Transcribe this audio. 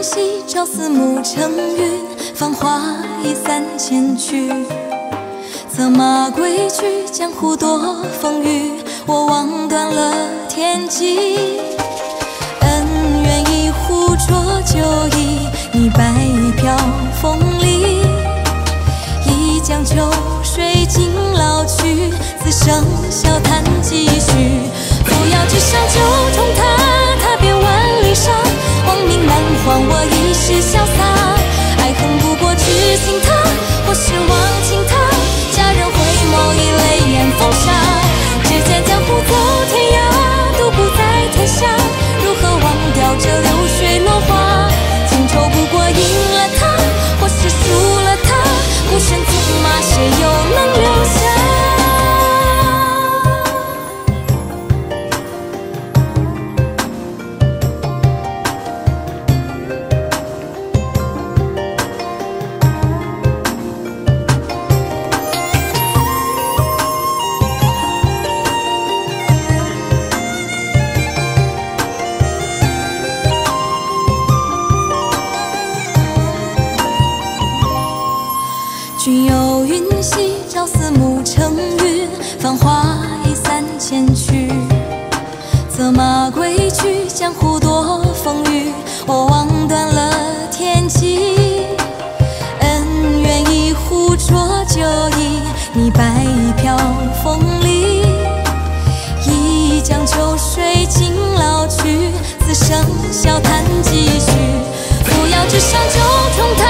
夕，朝思暮成云，芳华已散千去。策马归去，江湖多风雨，我望断了天际。恩怨一壶浊酒意，你白飘风里。一江秋水尽老去，此生笑谈几许。扶摇直上九重塔，踏遍万里沙。亡命难还，我一世潇洒。爱恨不过知心他，或是忘情他。佳人回眸，已泪眼风沙。只见江湖走天涯，独步在天下。如何忘掉这流水落花？情仇不过赢了他，或是输了他。孤身纵马，谁又能留下？君游云兮，朝思暮成云，芳华已散千去。策马归去，江湖多风雨，我望断了天际。恩怨一壶浊酒意，你白飘风里。一江秋水尽老去，此生笑谈几许。扶摇直上九重塔。